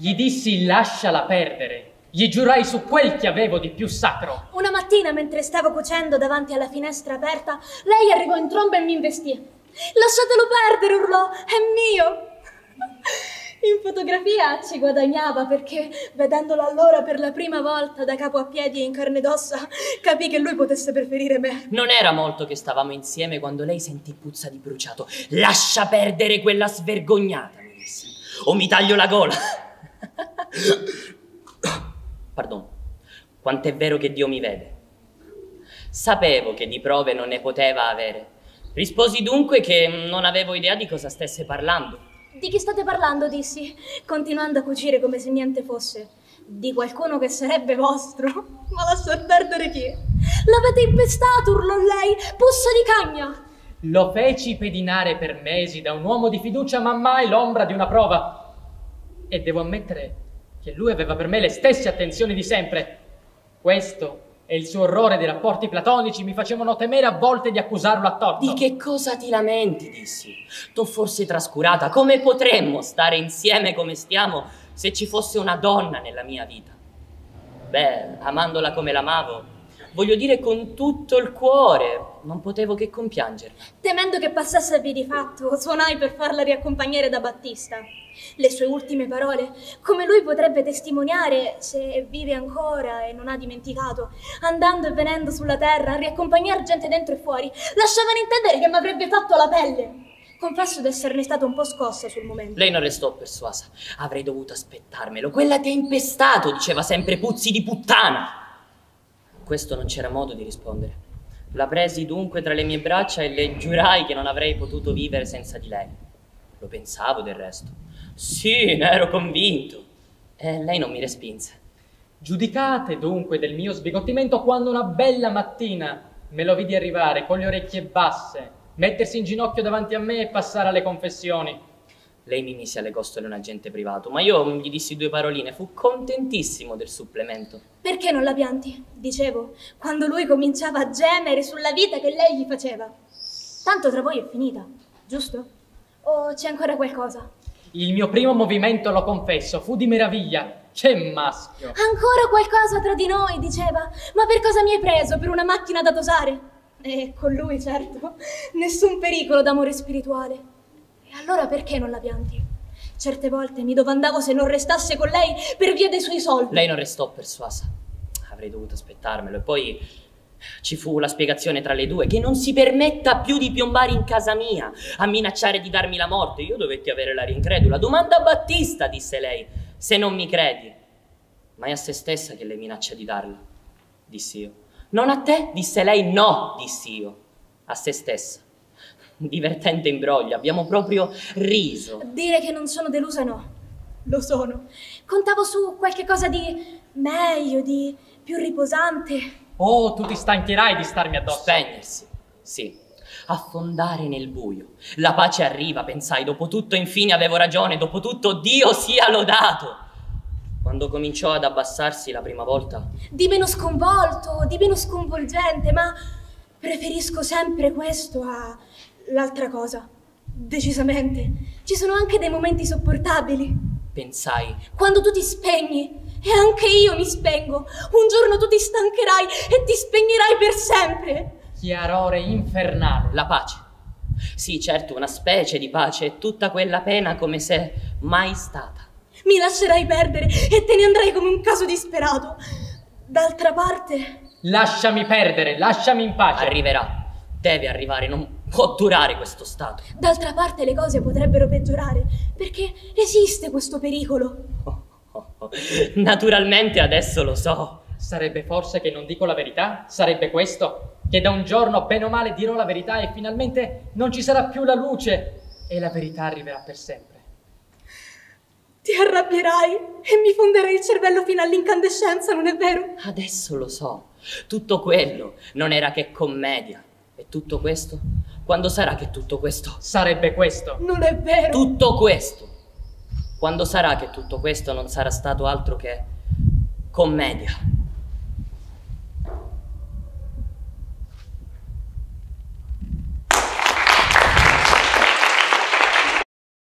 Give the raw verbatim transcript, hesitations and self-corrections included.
Gli dissi lasciala perdere. Gli giurai su quel che avevo di più sacro. Una mattina, mentre stavo cucendo davanti alla finestra aperta, lei arrivò in tromba e mi investì. Lasciatelo perdere, urlò, è mio! In fotografia ci guadagnava perché, vedendolo allora per la prima volta da capo a piedi e in carne ed ossa, capì che lui potesse preferire me. Non era molto che stavamo insieme quando lei sentì puzza di bruciato. Lascia perdere quella svergognata, mi disse, o mi taglio la gola. Pardon, quant'è vero che Dio mi vede. Sapevo che di prove non ne poteva avere. Risposi dunque che non avevo idea di cosa stesse parlando. Di chi state parlando, dissi, continuando a cucire come se niente fosse. Di qualcuno che sarebbe vostro. Ma lascia perdere chi? L'avete impestato, urlò lei, puzza di cagna. Lo feci pedinare per mesi da un uomo di fiducia, ma mai l'ombra di una prova. E devo ammettere che lui aveva per me le stesse attenzioni di sempre. Questo e il suo orrore dei rapporti platonici mi facevano temere a volte di accusarlo a torto. Di che cosa ti lamenti, dissi? T'ho forse trascurata? Come potremmo stare insieme come stiamo se ci fosse una donna nella mia vita? Beh, amandola come l'amavo, voglio dire con tutto il cuore, non potevo che compiangere. Temendo che passasse a piedi fatto, suonai per farla riaccompagnare da Battista. Le sue ultime parole, come lui potrebbe testimoniare se vive ancora e non ha dimenticato, andando e venendo sulla terra a riaccompagnare gente dentro e fuori, lasciavano intendere che mi avrebbe fatto la pelle. Confesso di esserne stata un po' scossa sul momento. Lei non restò persuasa. Avrei dovuto aspettarmelo. Quella ti ha impestato, diceva sempre, puzzi di puttana. Questo non c'era modo di rispondere. La presi dunque tra le mie braccia e le giurai che non avrei potuto vivere senza di lei. Lo pensavo del resto. Sì, ne ero convinto. E lei non mi respinse. Giudicate dunque del mio sbigottimento quando una bella mattina me lo vidi arrivare con le orecchie basse, mettersi in ginocchio davanti a me e passare alle confessioni. Lei mi mise alle costole un agente privato, ma io gli dissi due paroline, fu contentissimo del supplemento. Perché non la pianti? Dicevo, quando lui cominciava a gemere sulla vita che lei gli faceva. Tanto tra voi è finita, giusto? O c'è ancora qualcosa? Il mio primo movimento, lo confesso, fu di meraviglia. Che maschio! Ancora qualcosa tra di noi, diceva. Ma per cosa mi hai preso? Per una macchina da tosare? E con lui, certo, nessun pericolo d'amore spirituale. E allora perché non la pianti? Certe volte mi domandavo se non restasse con lei per via dei suoi soldi. Lei non restò persuasa. Avrei dovuto aspettarmelo. E poi ci fu la spiegazione tra le due, che non si permetta più di piombare in casa mia, a minacciare di darmi la morte. Io dovetti avere l'aria incredula. Domanda a Battista, disse lei, se non mi credi. Ma è a se stessa che le minaccia di darla, dissi io. Non a te, disse lei. No, dissi io, a se stessa. Divertente imbroglio, abbiamo proprio riso. Dire che non sono delusa no, lo sono. Contavo su qualche cosa di meglio, di più riposante. Oh, tu ti stancherai di starmi addosso. Spegnersi, sì, affondare nel buio. La pace arriva, pensai, dopo tutto infine avevo ragione, dopo tutto Dio sia lodato. Quando cominciò ad abbassarsi la prima volta. Di meno sconvolto, di meno sconvolgente, ma preferisco sempre questo a l'altra cosa. Decisamente. Ci sono anche dei momenti sopportabili. Pensai. Quando tu ti spegni, e anche io mi spengo, un giorno tu ti stancherai e ti spegnerai per sempre. Chiarore infernale. La pace. Sì, certo, una specie di pace, e tutta quella pena come se mai stata. Mi lascerai perdere e te ne andrai come un caso disperato. D'altra parte... Lasciami perdere, lasciami in pace. Arriverà, deve arrivare, non può durare questo stato. D'altra parte le cose potrebbero peggiorare, perché esiste questo pericolo. Oh, oh, oh. Naturalmente adesso lo so. Sarebbe forse che non dico la verità? Sarebbe questo? Che da un giorno, bene o male, dirò la verità e finalmente non ci sarà più la luce e la verità arriverà per sempre. Ti arrabbierai e mi fonderai il cervello fino all'incandescenza, non è vero? Adesso lo so. Tutto quello non era che commedia. E tutto questo? Quando sarà che tutto questo? Sarebbe questo. Non è vero. Tutto questo. Quando sarà che tutto questo non sarà stato altro che commedia?